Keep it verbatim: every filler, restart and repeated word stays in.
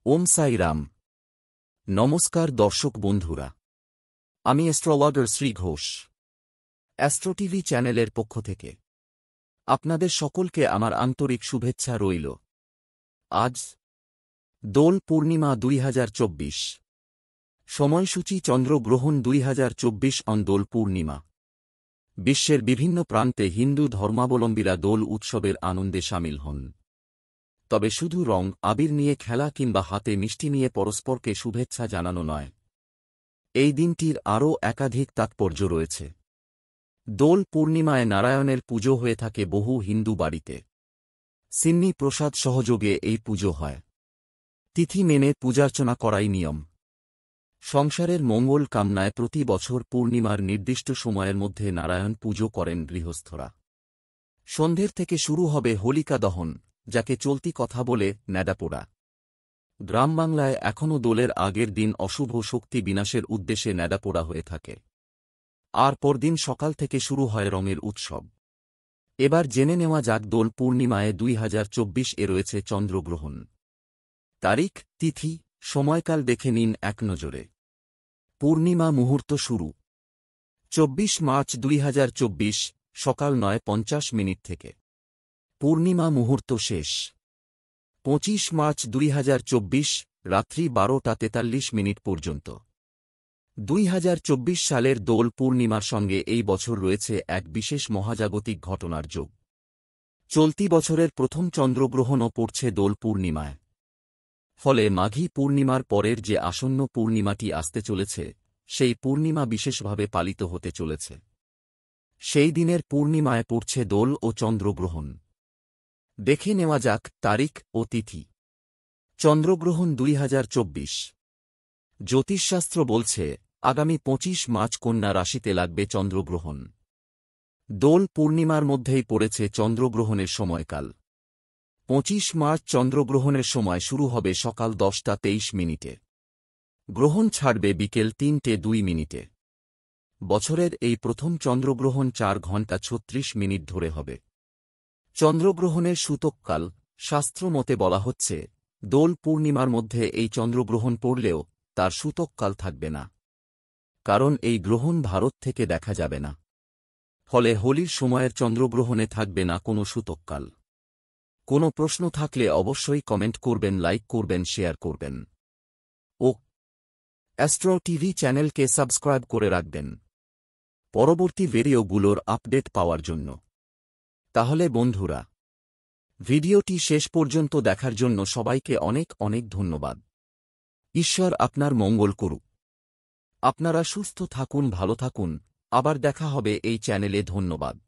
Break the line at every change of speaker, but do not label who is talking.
ওম সাই রাম। নমস্কার দর্শক বন্ধুরা, আমি astrologer Shri Ghosh, astro TV চ্যানেলের পক্ষ থেকে আপনাদের সকলকে আমার আন্তরিক শুভেচ্ছা রইল। আজ দোল পূর্ণিমা দুই হাজার চব্বিশ, সময়সূচি চন্দ্রগ্রহণ দুই হাজার চব্বিশ অন দোল পূর্ণিমা। বিশ্বের বিভিন্ন প্রান্তে হিন্দু ধর্মাবলম্বীরা দোল উৎসবের আনন্দে সামিল হন। তবে শুধু রং আবির নিয়ে খেলা কিংবা হাতে মিষ্টি নিয়ে পরস্পরকে শুভেচ্ছা জানানো নয়, এই দিনটির আরও একাধিক তাৎপর্য রয়েছে। দোল পূর্ণিমায় নারায়ণের পুজো হয়ে থাকে বহু হিন্দু বাড়িতে। সিন্নি প্রসাদ সহযোগে এই পুজো হয়। তিথি মেনে পূজার্চনা করাই নিয়ম। সংসারের মঙ্গল কামনায় প্রতি বছর পূর্ণিমার নির্দিষ্ট সময়ের মধ্যে নারায়ণ পুজো করেন গৃহস্থরা। সন্ধ্যের থেকে শুরু হবে হোলিকা দহন, যাকে চলতি কথা বলে ন্যাড়াপোড়া। গ্রামবাংলায় এখনও দোলের আগের দিন অশুভ শক্তি বিনাশের উদ্দেশ্যে ন্যাড়াপোড়া হয়ে থাকে। আর পরদিন সকাল থেকে শুরু হয় রঙের উৎসব। এবার জেনে নেওয়া যাক দোল পূর্ণিমায় দুই হাজার চব্বিশ এ রয়েছে চন্দ্রগ্রহণ। তারিখ, তিথি, সময়কাল দেখে নিন এক নজরে। পূর্ণিমা মুহূর্ত শুরু চব্বিশ মার্চ দুই হাজার চব্বিশ সকাল নয় পঞ্চাশ মিনিট থেকে। পূর্ণিমা মুহূর্ত শেষ পঁচিশ মার্চ দুই হাজার চব্বিশ রাত্রি বারোটা তেতাল্লিশ মিনিট পর্যন্ত। দুই হাজার চব্বিশ সালের দোল পূর্ণিমার সঙ্গে এই বছর রয়েছে এক বিশেষ মহাজাগতিক ঘটনার যোগ। চলতি বছরের প্রথম চন্দ্রগ্রহণও পড়ছে দোল পূর্ণিমায়। ফলে মাঘী পূর্ণিমার পরের যে আসন্ন পূর্ণিমাটি আসতে চলেছে, সেই পূর্ণিমা বিশেষভাবে পালিত হতে চলেছে। সেই দিনের পূর্ণিমায় পড়ছে দোল ও চন্দ্রগ্রহণ। দেখে নেওয়া যাক তারিখ ও তিথি। চন্দ্রগ্রহণ দুই হাজার চব্বিশ। জ্যোতিষশাস্ত্র বলছে আগামী পঁচিশ মার্চ কন্যা রাশিতে লাগবে চন্দ্রগ্রহণ। দোল পূর্ণিমার মধ্যেই পড়েছে চন্দ্রগ্রহণের সময়কাল। পঁচিশ মার্চ চন্দ্রগ্রহণের সময় শুরু হবে সকাল দশটা তেইশ মিনিটে। গ্রহণ ছাড়বে বিকেল তিনটে দুই মিনিটে। বছরের এই প্রথম চন্দ্রগ্রহণ চার ঘণ্টা ছত্রিশ মিনিট ধরে হবে। চন্দ্রগ্রহণের সূতককাল শাস্ত্রমতে বলা হচ্ছে, দোল পূর্ণিমার মধ্যে এই চন্দ্রগ্রহণ পড়লেও তার সূতককাল থাকবে না, কারণ এই গ্রহণ ভারত থেকে দেখা যাবে না। ফলে হোলির সময়ের চন্দ্রগ্রহণে থাকবে না কোনো সূতককাল। কোনো প্রশ্ন থাকলে অবশ্যই কমেন্ট করবেন, লাইক করবেন, শেয়ার করবেন ও অ্যাস্ট্রো টিভি চ্যানেলকে সাবস্ক্রাইব করে রাখবেন পরবর্তী ভিডিওগুলোর আপডেট পাওয়ার জন্য। তাহলে বন্ধুরা, ভিডিওটি শেষ পর্যন্ত দেখার জন্য সবাইকে অনেক অনেক ধন্যবাদ। ঈশ্বর আপনার মঙ্গল করুক। আপনারা সুস্থ থাকুন, ভালো থাকুন। আবার দেখা হবে এই চ্যানেলে। ধন্যবাদ।